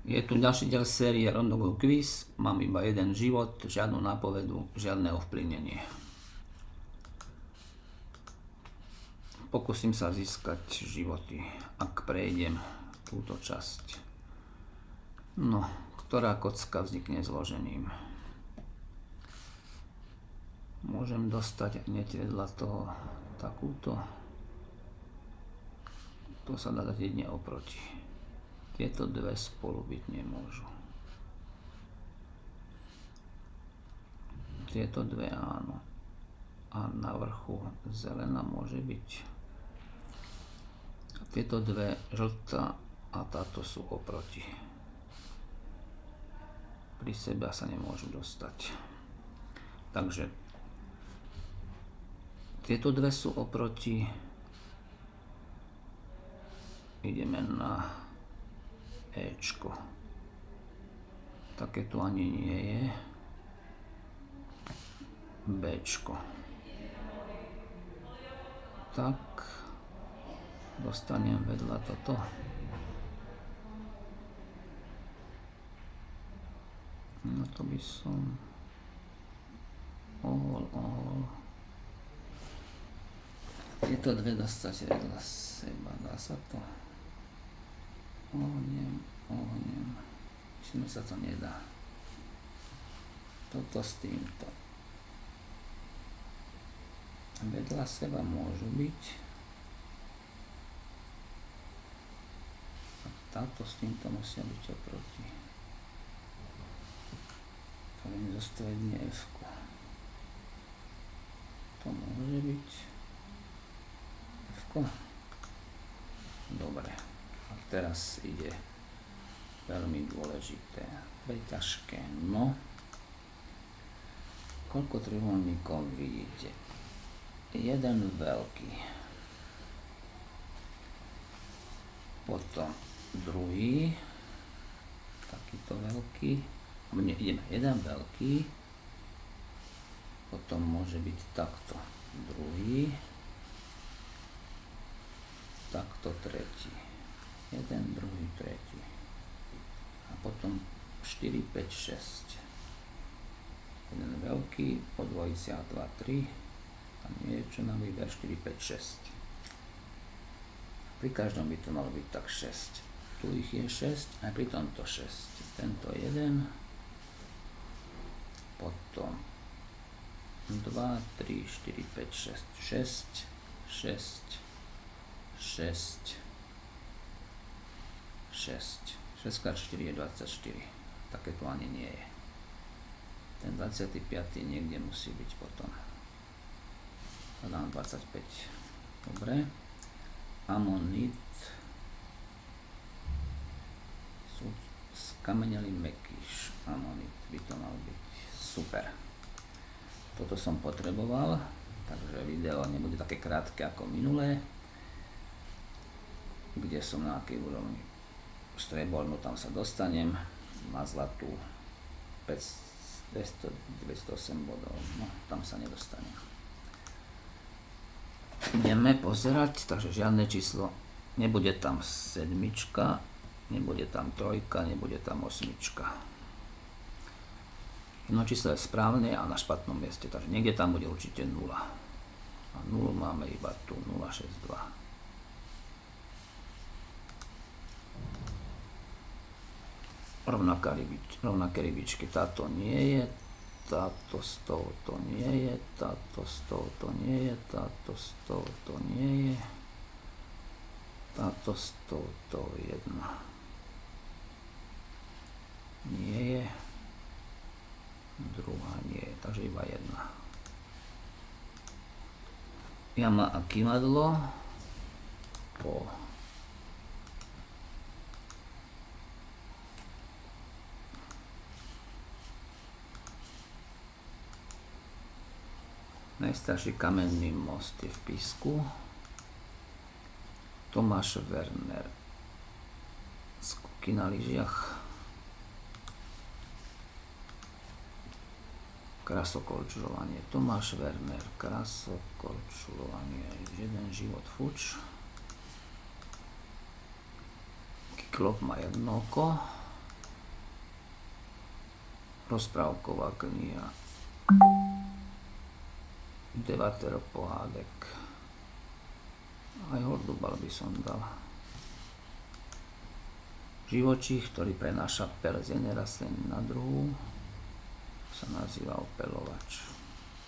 Je tu ďalší diel série Rondogo Quiz. Mám iba jeden život, žiadnu nápovedu, žiadne ovplyvnenie. Pokúsim sa získať životy, ak prejdem túto časť. No, ktorá kocka vznikne zložením. Môžem dostať hneď vedľa toho takúto. To sa dá dať jedne oproti. Tieto dve spolu byť nemôžu. Tieto dve áno. A na vrchu zelená môže byť. A tieto dve žltá a táto sú oproti. Pri sebe sa nemôžu dostať. Takže tieto dve sú oproti. Ideme na Ečko. Také tu ani nie je. Bčko. Tak. Dostanem vedľa toto. No to by som ohol. Tieto dve dostať vedľa seba. Dá sa to? Ohnem. Myslím, že sa to nedá. Toto s týmto. Vedľa seba môžu byť. A táto s týmto musia byť oproti. To mi zostaje jedne F-ko. To môže byť F-ko. Dobre. A teraz ide veľmi dôležité. To je ťažké. No. Koľko trojuholníkov vidíte? Jeden veľký. Potom druhý. Takýto veľký. Ideme jeden veľký. Potom môže byť takto. Druhý. Takto tretí. Jeden, druhý, tretí. A potom 4, 5, 6. Jeden veľký, po dvojici a 2, 3. Tam nie je čo na výber, 4, 5, 6. Pri každom by to malo byť tak 6. Tu ich je 6, aj pri tomto 6. Tento 1. Potom 2, 3, 4, 5, 6. 6, 6, 6. 6 x 4 je 24. Také to ani nie je. Ten 25. niekde musí byť potom. Dám 25. Dobre. Amonit. Skamenelý mekýš. Amonit by to mal byť. Super. Toto som potreboval. Takže video nebude také krátke ako minulé. Kde som na akej úrovni. Strebol, no tam sa dostanem na zlatú 208 bodov, no tam sa nedostanem. Ideme pozerať, takže žiadne číslo, nebude tam sedmička, nebude tam trojka, nebude tam osmička. Jedno číslo je správne a na špatnom mieste, takže niekde tam bude určite 0. A 0 máme iba tu, 062. Rovnaké rybičky, táto nie je, táto s touto nie je, táto s touto nie je, táto s touto nie je, táto s touto jedna nie je, druhá nie je, takže iba jedna. Jama a kývadlo po najstarší kamenný most je v Písku. Tomáš Werner. Skoky na lyžiach. Krasokorčulovanie. Tomáš Werner. Krasokorčulovanie. Jeden život fuč. Kyklop má jedno oko. rozprávková kniha, Devatero pohádek, aj hordobal by som dal. Živočích, ktorý prenáša pel z jednej rastliny na druhú, sa nazýva opeľovač.